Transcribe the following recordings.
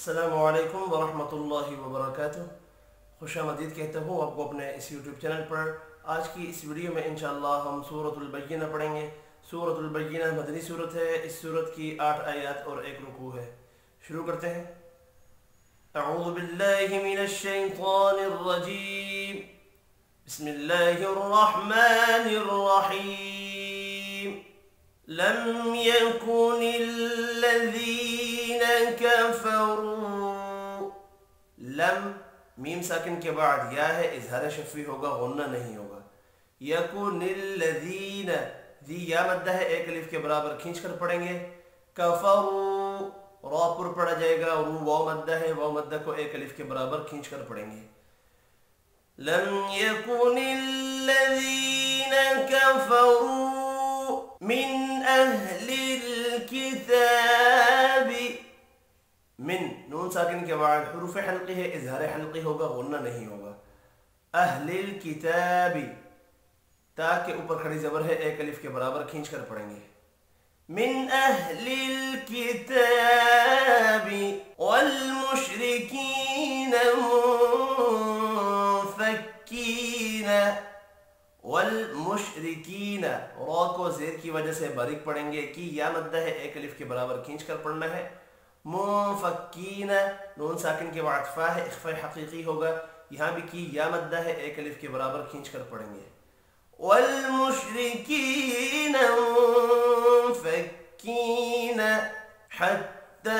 अस्सलामुअलैकुम वरहमतुल्लाहि वबरकातुह। खुशामदीद कहता हूँ आपको अपने इस यूट्यूब चैनल पर। आज की इस वीडियो में इंशाअल्लाह हम सूरतुल बय्यिना पढ़ेंगे। सूरतुल बय्यिना मदनी सूरत है। इस सूरत की 8 आयत और 1 रुकू है। शुरू करते हैं। अऊज़ु बिल्लाहि मिनश शैतानिर रजीम। बिस्मिल्लाहिर रहमानिर रहीम। लम यकुनिल्लज़ीन कफ़रू। लम मीम साकिन के बाद या है, इज़हार शफ़ी होगा, गुन्ना नहीं होगा। यकुनिल्लज़ीन दी या मद्दा है, एक अलिफ के बराबर खींच कर पढ़ेंगे। कफ़रू रा पर पढ़ा जाएगा। रू वाव मद्दा है, वाव मद्दा को एक अलिफ के बराबर खींच कर पढ़ेंगे। लम यकुनिल्लज़ीन कफ़रू मिन अहलिल किताबी। मिन नून साकिन के बाद हुरूफ हल्की है, इज़हार हल्की होगा, गुन्ना नहीं होगा। अहलिल किताबी ता के ऊपर खड़ी ज़बर है, एक अलिफ के बराबर खींच कर पढ़ेंगे। मिन अहलिल किताबी वल मुशरिकीन मुनफ़क्कीन। वल मुशरिकीन रा को ज़ेर की वजह से बारीक पढ़ेंगे। की या मद्दा है, एक अलिफ के बराबर खींच कर पढ़ना है। मुनफ़क्कीन नून साकिन के बाद फा है, इख़फ़ा हक़ीक़ी होगा। यहाँ भी की या मद्दा है, एक अलिफ के बराबर खींच कर पढ़ेंगे। वल मुशरिकीन मुनफ़क्कीन हत्ता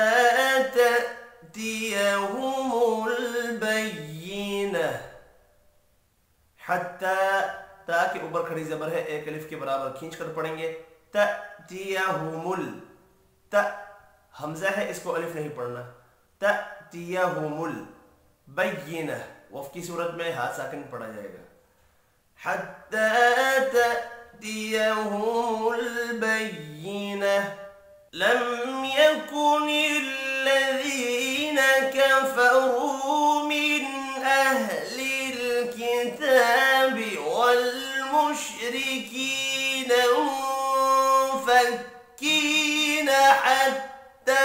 तअतियहुमुल बय्यिना। हत्ता ता के ऊपर खड़ी ज़बर है, एक अलिफ के बराबर खींच कर पढ़ेंगे। तअतियहुमुल त हमजा है, इसको अलिफ नहीं पढ़ना। तअतियहुमुल बय्यिना वफ़ की सूरत में हाथ साकिन पढ़ा जाएगा। हत्ता तअतियहुमुल बय्यिना। लम यकुनिल्लज़ीन कफ़रू मिन अहलिल किताबि वल मुशरिकीन मुनफ़क्कीन हत्ता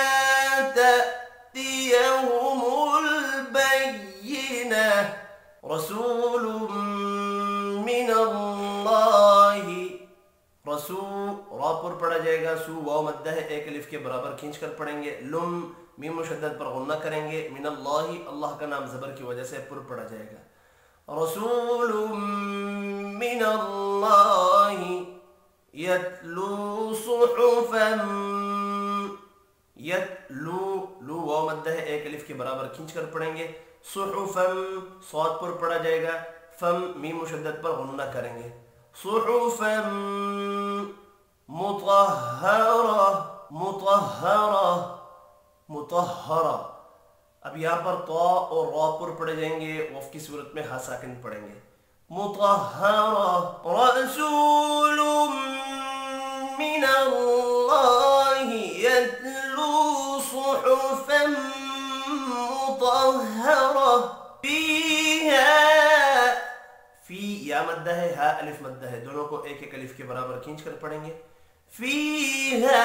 तअतियहुमुल बय्यिना। रसूलुम मिनल्लाहि। रसू रा पर पढ़ा जाएगा। सू वाव मद्दा है, एक अलिफ के बराबर खींच कर पढ़ेंगे। लुम मीम मुशद्दद पर गुन्ना करेंगे। मिनल्लाहि अल्लाह का नाम ज़बर की वजह से पुर पढ़ा जाएगा। रसूलुम मिनल्लाहि यत्लू सुहुफ़न। यत्लू लू वाव मद्दा है, एक अलिफ के बराबर खींच कर पढ़ेंगे। सुहुफ़न स्वाद पर पढ़ा जाएगा। फम मीम मुशद्दद पर गुन्ना करेंगे। सुहुफ़न मुतहहरा। मुतहहरा मुतहहरा। अब यहाँ पर तो और रा पर पढ़े जाएंगे। वफ़ की सूरत में हा साकिन पढ़ेंगे। मुतहहरा। रसूलुम मिनल्लाहि यत्लू सुहुफ़न मुतहहरा फीहा। फी या मद्दा है, हा अलिफ मद्दा है, दोनों को एक एक अलिफ के बराबर खींच कर पढ़ेंगे। फीहा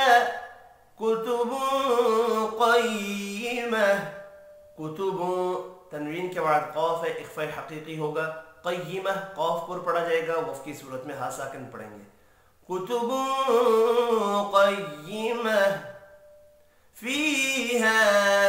कुतुबुन क़य्यिमा। कुतुबुन तनवीन के बाद क़ाफ है, इख़फ़ा हक़ीक़ी होगा। क़य्यिमा क़ाफ पर पढ़ा जाएगा। वफ़ की सूरत में हा साकिन पढ़ेंगे। कुतुबुन क़य्यिमा फीहा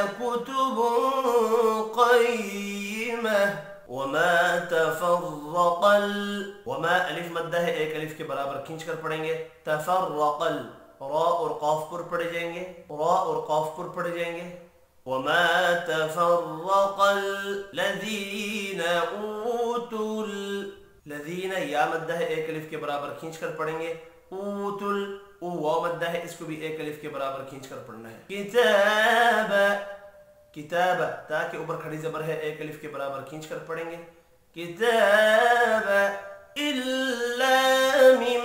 कुतुबुन क़य्यिमा वमा तफ़र्रक़ल। वमा अलिफ मद्दा है, एक अलिफ के बराबर खींच कर पढ़ेंगे। तफ़र्रक़ल रा और क़ाफ पर पढ़े जाएंगे। रा और क़ाफ पर पढ़े जाएंगे। वमा तफ़र्रक़ल लज़ीन ऊतुल। लज़ीन या मद्दा है, एक अलिफ के बराबर खींच कर पढ़ेंगे। ऊतुल ऊ वाव मद्दा है, इसको भी एक अलिफ के बराबर खींच कर पढ़ना है। किताब। किताब ता के ऊपर खड़ी ज़बर है, एक अलिफ के बराबर खींच कर पढ़ेंगे। किताब इल्ला मिन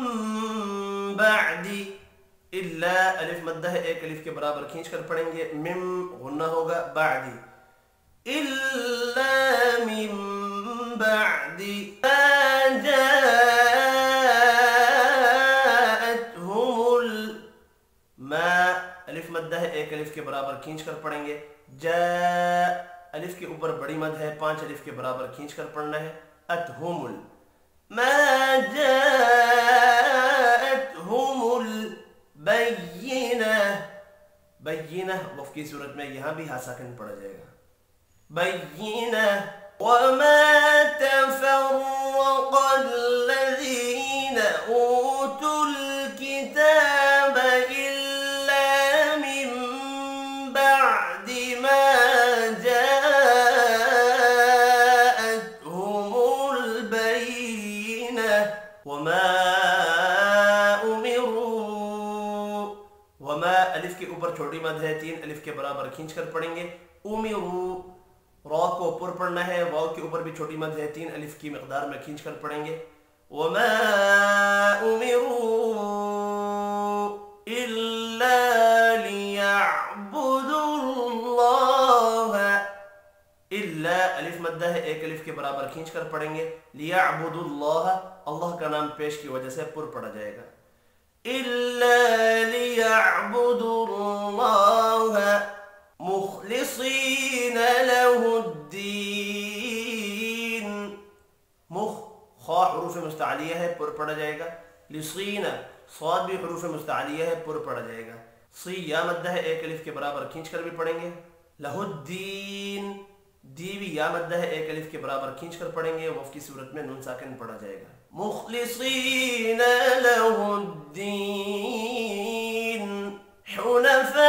बअदी। इल्ला अलिफ मद्दा है, एक अलिफ के बराबर खींच कर पढ़ेंगे। मिम गुन्ना होगा। बअदी इल्ला मिन बअदी मा अलिफ मद्दा है, एक अलिफ के बराबर खींच कर पढ़ेंगे। जा अलिफ के ऊपर बड़ी मद है, 5 अलिफ के बराबर खींच कर पढ़ना है। अतहुमुल मा जाअतहुमुल बय्यिना, बय्यिना वफ की सूरत में यहाँ भी हा साकिन पढ़ा जाएगा। बय्यिना वमा तफर्रक़ल्लज़ीन ऊतुल किताब इल्ला मिन बअदि मा जाअतहुमुल बय्यिना वमा उमिरू, वमा अलिफ के ऊपर छोटी मद है, 3 अलिफ के बराबर खींच कर पढ़ेंगे। उमिरू रॉ को ऊपर पढ़ना है, वाव के ऊपर भी छोटी मद है, 3 अलिफ की मिकदार में खींच कर पढ़ेंगे। वमा उमिरू इल्ला लियअबुदुल्लाह, इल्ला अलिफ मद्दा है, 1 अलिफ के बराबर खींच कर पढ़ेंगे। लियअबुदुल्लाह अल्लाह का नाम पेश की वजह से पुर पढ़ा जाएगा। इल्ला लियअबुदुल्लाह मुखलिसीन लहुद्दीन, मुख खा हुरूफ मुस्तअलिया है, पुर पढ़ा जाएगा। लिसीन स्वाद भी हुरूफ मुस्तअलिया है, पुर पढ़ा जाएगा। सी या मद्दा है, 1 अलिफ के बराबर खींच कर भी पढ़ेंगे। लहुद्दीन दी भी या मद्दा है, 1 अलिफ के बराबर खींच कर पढ़ेंगे। वफ की सूरत में नून साकिन पढ़ा जाएगा। मुखलिसीन लहुद्दीन हुनफा,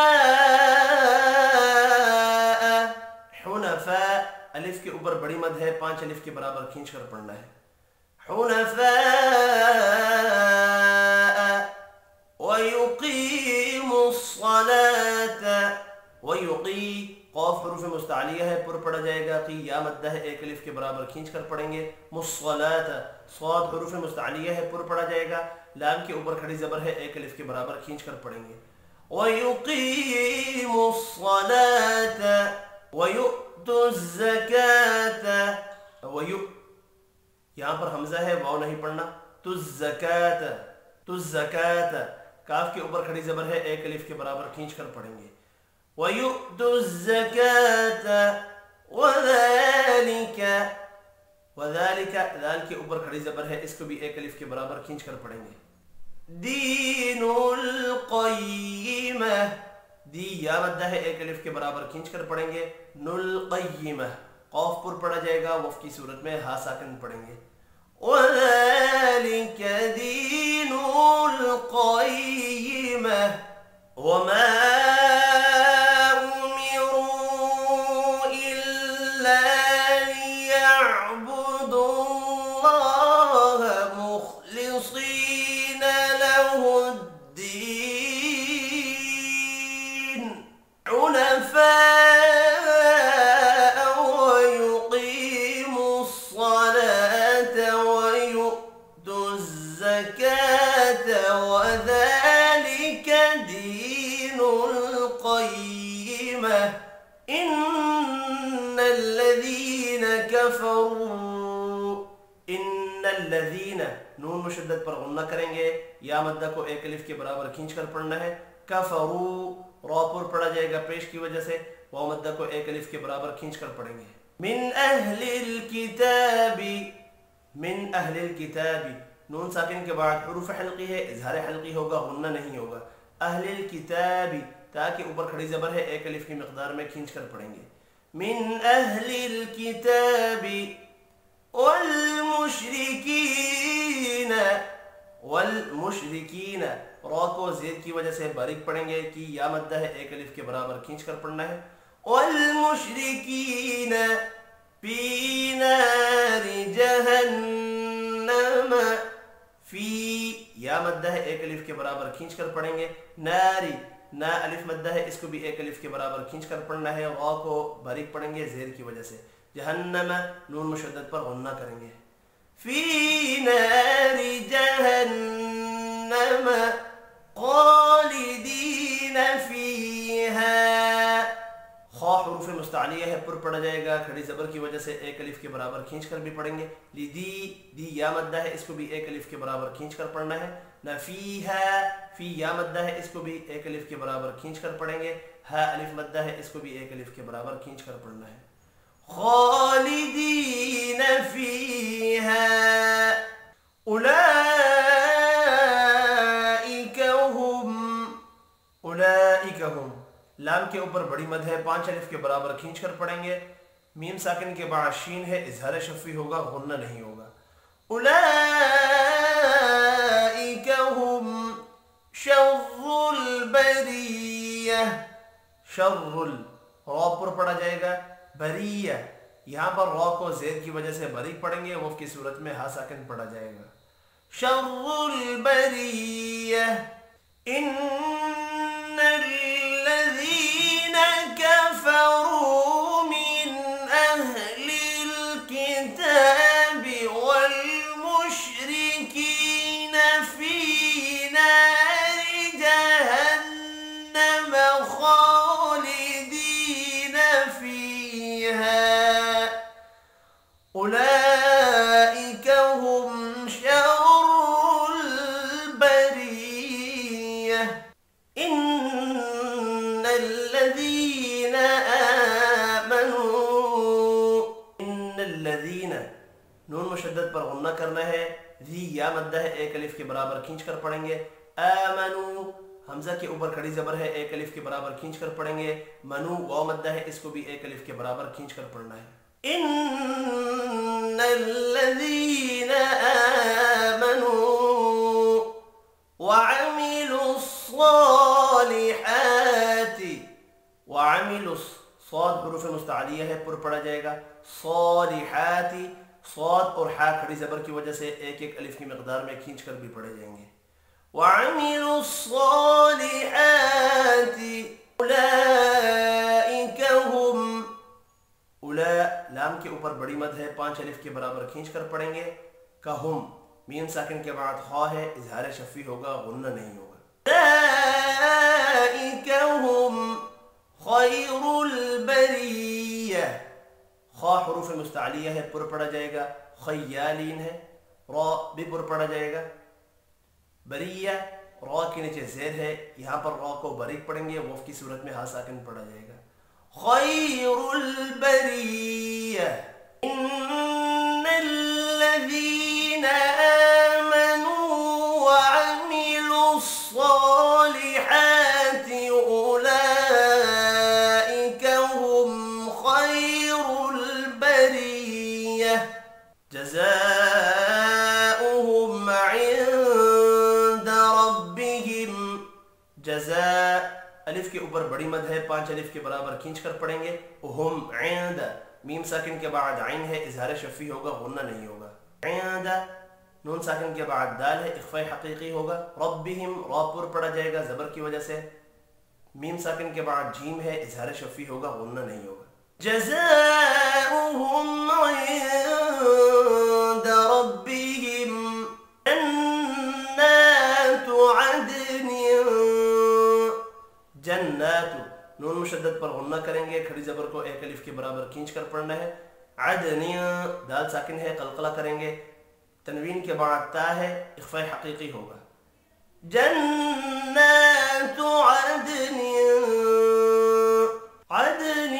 अलिफ के ऊपर बड़ी मद है, 5 अलिफ के बराबर खींच कर पढ़ना है। हुनफा वयुकीमुस्सलात, वयुकी क़ाफ हुरूफ मुस्तअलिया है, पुर पढ़ा जाएगा। की या मद्दा है, 1 अलिफ के बराबर खींच कर पढ़ेंगे। मुस्सलात स्वाद हुरूफ मुस्तअलिया है, पुर पढ़ा जाएगा। लाम के ऊपर खड़ी ज़बर है, 1 अलिफ के बराबर खींच कर पढ़ेंगे। वयुकीमुस्सलात वयु'तुज़्ज़कात, वयु यहाँ पर हमजा है, वाव नहीं पढ़ना। तुज़्ज़कात, तुज़्ज़कात काफ के ऊपर खड़ी ज़बर है, 1 अलिफ के बराबर खींच कर पढ़ेंगे। वयु'तुज़्ज़कात वज़ालिका, वज़ालिका दाल के ऊपर खड़ी ज़बर है, इसको भी 1 अलिफ के बराबर खींच कर पढ़ेंगे। दीनुल क़य्यिमा, दी या मद्दा है, 1 अलिफ के बराबर खींच कर पढ़ेंगे। नुल क़य्यिमा क़ाफ पुर पढ़ा जाएगा, वफ की सूरत में हा साकिन पढ़ेंगे। वज़ालिका दीनुल क़य्यिमा वमा उमिरू इल्ला लियअबुदुल्लाह मुखलिसीन लहुद्दीन हुनफा वयुकीमुस्सलात वयु'तुज़्ज़कात वज़ालिका दीनुल क़य्यिमा इन्नल्लज़ीन कफ़रू, इन्नल्लज़ीन नून मुशद्दद पर गुन्ना करेंगे। या मद्दा को 1 अलिफ के बराबर खींच कर पढ़ना है। कफ़रू रॉ पर पढ़ा जाएगा पेश की वजह से, वाव मद्दा को 1 अलिफ के बराबर खींच कर पढ़ेंगे। मिन अहलिल किताबी, मिन अहलिल किताबी नून साकिन के बाद हुरूफ हल्की है, इज़हार हल्की होगा, गुन्ना नहीं होगा। अहलिल किताबी ताकि ऊपर खड़ी ज़बर है, 1 अलिफ की मिक़दार में खींच कर पढ़ेंगे। मिन अहलिल किताबी वल मुशरिकीन, वल मुशरिकीन रॉ को ज़ेद की वजह से बारीक पढ़ेंगे। कि या मद्दा है, 1 अलिफ के बराबर खींच कर पढ़ना है। वल मुशरिकीन फी नारि जहन्नम, फी या मद्दा है, 1 अलिफ के बराबर खींच कर पढ़ेंगे। नारी ना अलिफ मद्दा है, इसको भी 1 अलिफ के बराबर खींच कर पढ़ना है। वा को बारीक पढ़ेंगे ज़ेर की वजह से। जहन्नम नून मुशद्दद पर गुन्ना करेंगे। फी नारि जहन्नम खालिदीन फीहा, खा हुरूफ मुस्तअलिया है, पुर पढ़ा जाएगा। खड़ी ज़बर की वजह से 1 अलिफ के बराबर खींच कर भी पढ़ेंगे। लिदी दी या मद्दा है, इसको भी 1 अलिफ के बराबर खींच कर पढ़ना है। नफीहा, फी या मद्दा है, इसको भी एक अलिफ के बराबर खींच कर पढ़ेंगे। हा अलिफ मद्दा है, इसको भी एक अलिफ के बराबर खींच कर पढ़ना है। खालिदीन फीहा उलाइका हुम, लाम के ऊपर बड़ी मद है, 5 अलिफ के बराबर खींच कर पढ़ेंगे। मीम साकिन के बाद शीन है, इजहार शफी होगा, गुन्ना नहीं होगा। उलाइका हुम शर्रुल बरिया, शर्रुल रॉ पर पढ़ा जाएगा, बरिया यहाँ पर रॉ को ज़ेद की वजह से बरी पढ़ेंगे, वफ़ की सूरत में हा साकिन पढ़ा जाएगा। शर्रुल बरिया इन्नल्लज़ीना कफ़रू मिन अहलिल किताबि वल मुश्रिकीना फी नारि जहन्नम खालिदीना फीहा उलाइका हुम शर्रुल बरिया इन्नल्लज़ीना आमनू, इन्नल्लज़ीना नून मुशद्दद पर गुन्ना करना है, ज़ी या मद्दा है, एक अलिफ के बराबर खींच कर पढ़ेंगे। आमनू हमजा के ऊपर खड़ी ज़बर है, एक अलिफ के बराबर खींच कर पढ़ेंगे। मनू वाव मद्दा है, इसको भी एक अलिफ के बराबर खींच कर पढ़ना है। इन्नल्लज़ीना आमनू वअमिलुस्सालिहाति, वअमिलुस सौद हुरूफ मुस्तअलिया है, पुर पढ़ा जाएगा। सालिहाति सौद और हा खड़ी ज़बर की वजह से एक एक अलिफ की मिक़दार में खींच कर भी पढ़े जाएंगे। वअमिलुस्सालिहाति उलाइका हुम, उला लाम के ऊपर बड़ी मद है, 5 अलिफ के बराबर खींच कर पढ़ेंगे। कहम मीम साकिन के बाद खा है, इजहार शफी होगा, गुन्ना नहीं होगा। उलाइका हुम खैरुल बरिया, खा हुरूफ मुस्तअलिया है, पुर पढ़ा जाएगा। खय्यालीन है, रा भी पुर पढ़ा जाएगा। बरिया रा के नीचे ज़ेर है, यहाँ पर रा को बरीक पढ़ेंगे, वफ़ की सूरत में हा साकिन पढ़ा जाएगा। खैरुल बरिया इन्नल्लज़ीना आमनू वअमिलुस्सालिहाति उलाइका हुम खैरुल बरिया जज़ाउहुम इंदा रब्बिहिम, जज़ा अलिफ के ऊपर बड़ी मद है, 5 अलिफ के बराबर खींच कर पढ़ेंगे। उहुम इंद मीम साकिन के बाद आइन है, इजहार शफी होगा, गुन्ना नहीं होगा। इंद नून साकिन के बाद दाल है, इख्फा हकीकी होगा। रब्बिहिम रा पुर पढ़ा जाएगा ज़बर की वजह से। मीम साकिन के बाद जीम है, इजहार शफी होगा, गुन्ना नहीं होगा। जज़ाउहुम इंदा रब्बिहिम जन्नातु अदन, जन्नातु नून मुशद्दद पर गुन्ना करेंगे, खड़ी ज़बर को एक अलिफ के बराबर खींच कर पढ़ना है। अदन दाल साकिन है, कलकला करेंगे। तनवीन के बाद ता है, इख्फा हकीकी होगा। जन्नातु अदन अदन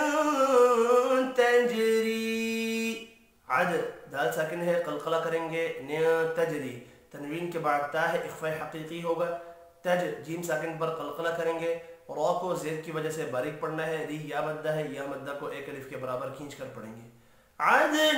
तजरी, अद दाल साकिन है, कलकला करेंगे। तजरी तनवीन के बाद ता है, इख्फा हकीकी होगा। तज जीम साकिन पर कलकला करेंगे, रॉ को ज़ेद की वजह से बारीक पढ़ना है। री या मद्दा है, या मद्दा को एक अलिफ के बराबर खींच कर पढ़ेंगे। अदन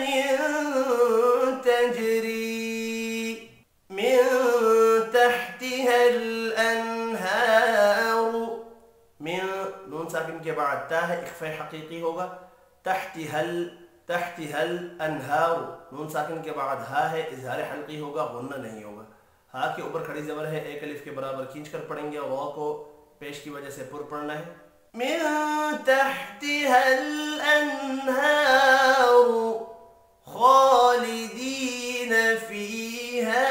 तजरी मिन तहतिहल अनहार, मिन नून साकिन के बाद ता है, इख्फा हकीकी होगा। तहतिहल अनहार नून साकिन के बाद हा है, इजहार हल्की होगा, गुन्ना नहीं होगा। हा के ऊपर खड़ी ज़बर है, एक अलिफ के बराबर खींच कर पढ़ेंगे। वा को पेश की वजह से पुर पढ़ना है। मिन तहतिहल अनहार खालिदीन फीहा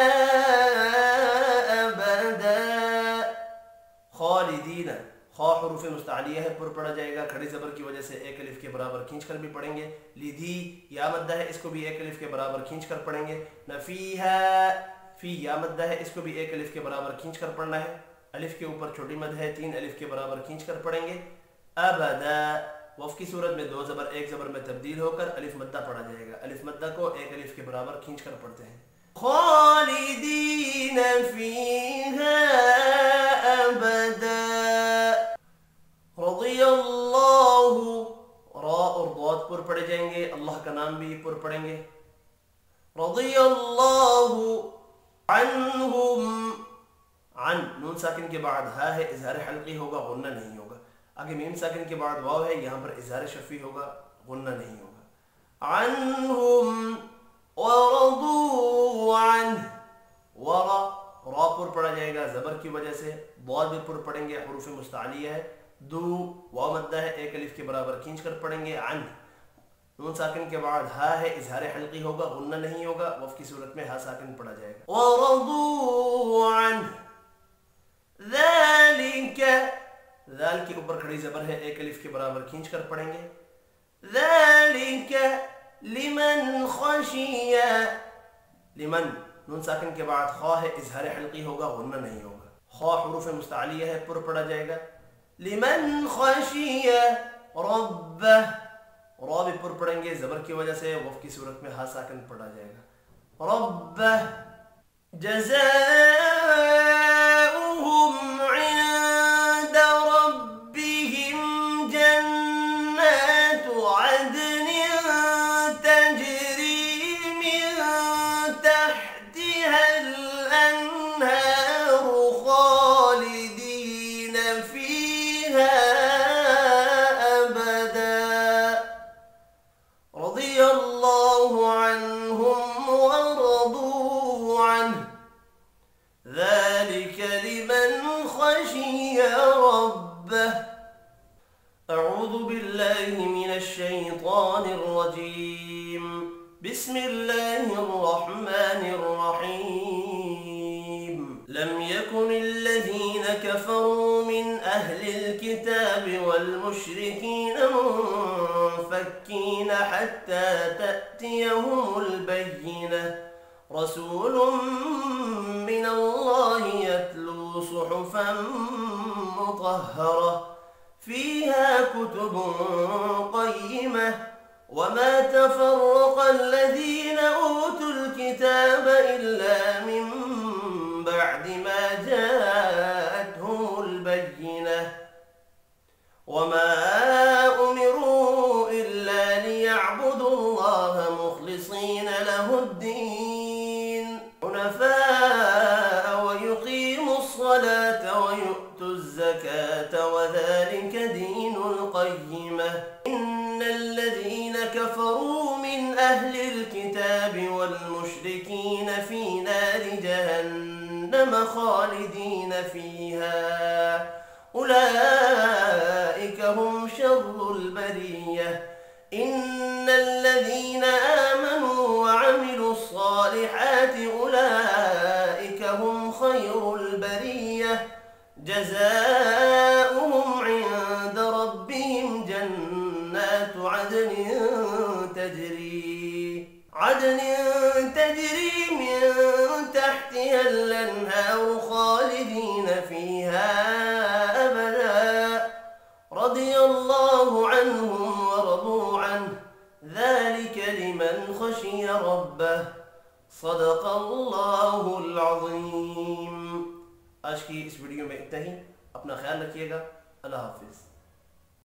अबदा, खालिदीन खा हुरूफ मुस्तअलिया है, पुर पढ़ा जाएगा। खड़ी ज़बर की वजह से एक अलिफ के बराबर खींच कर भी पढ़ेंगे। लिधी या मद्दा है, इसको भी एक अलिफ के बराबर खींच कर पढ़ेंगे। नफीहा फी या मद्दा है, इसको भी एक अलिफ के बराबर खींच कर पढ़ना है। अलिफ के ऊपर छोटी मद है, 3 अलिफ के बराबर खींच कर पढ़ेंगे। अबदा वफ की सूरत में 2 ज़बर 1 ज़बर में तब्दील होकर अलिफ मद्दा पढ़ा जाएगा। अलिफ मद्दा को एक अलिफ के बराबर खींच कर पढ़ते हैं। खालिदीन फीहा अबदा, रज़ियल्लाहु, रा और दाद पुर पढ़े जाएंगे, अल्लाह का नाम भी पुर पढ़ेंगे। रज़ियल्लाहु अन्हुम, अन नून साकिन के बाद हा है, इज़हार हल्की होगा, गुन्ना नहीं होगा। आगे मीम साकिन के बाद वाव है, यहाँ पर इज़हार शफ़ी होगा, गुन्ना नहीं होगा। अन्हुम वरदू अन, वरा रा पुर पढ़ा जाएगा ज़बर की वजह से, दाद भी पुर पढ़ेंगे, हुरूफ मुस्तालिया है। दू वाव मद्दा है, एक अलिफ के बराबर खींच कर पढ़ेंगे। अन नून साकिन के बाद हा है, इज़हार हल्की होगा, गुन्ना नहीं होगा। वफ की सूरत में हा साकिन पढ़ा जाएगा। वरदू अन ज़ालिका, ज़ाल के ऊपर खड़ी ज़बर है, एक अलिफ के बराबर खींच कर पढ़ेंगे। ज़ालिका लिमन खशिया, लिमन नून साकिन के बाद खा है, इज़हार हल्की होगा, गुन्ना नहीं होगा। खा हुरूफ मुस्तालिया है, पुर पढ़ा जाएगा। लिमन खशिया रब्बह, रा भी पुर पढ़ेंगे ज़बर की वजह से, वफ की सूरत में हा साकिन पढ़ा जाएगा। रब्बह जज़ाउहुम इंद रब्बिहिम जन्नातु अदनिन तजरी मिन तहतिहल अन्हारु खालिदीन फीहा अबदा, रज़ियल्लाहु अन्हुम वरदू अन्हु, ज़ालिका लिमन खशिया रब्बह। अऊज़ु बिल्लाहि मिनश शैतानिर रजीम, बिस्मिल्लाहिर रहमानिर रहीम। लम यकुनिल्लज़ीन कफ़रू मिन अहलिल किताबि वल मुश्रिकीन मुनफ़क्कीन हत्ता तअतियहुमुल बय्यिनह, रसूलुम मिनल्लाहि यत्लू सुहुफ़न मुतहहरा फ़ीहा कुतुबुन क़य्यिमह वमा तफ़र्रक़ल्लज़ीन ऊतुल किताब इल्ला मिन बअदि मा जाअतहुमुल बय्यिनह वमा उमिरू इल्ला लियअबुदुल्लाह मुख़लिसीन लहुद्दीन हुनफ़ाअ व युक़ीमुस्सलात व यु'तुज़्ज़कात व ज़ालिका दीनुल क़य्यिमह। इन्नल्लज़ीन कफ़रू मिन अहलिल किताबि वल मुश्रिकीन फ़ी नारि जहन्नम ख़ालिदीन फ़ीहा उलाइका हुम शर्रुल बरिय्यह। इन्नल्लज़ीन आमनू व अमिलुस्सालिहाति उलाइका हुम खैरुल बरिय्यह। जज़ाउहुम इंद रब्बिहिम जन्नातु अदनिन तजरी मिन तहतिहल अन्हारु खालिदीन फीहा अबदा, रज़ियल्लाहु अन्हुम व रज़ू अन्हु, ज़ालिका लिमन खशिया रब्बह। सदक़ल्लाहुल अज़ीम। आज की इस वीडियो में इतना ही। अपना ख्याल रखिएगा। अल्लाह हाफ़िज़।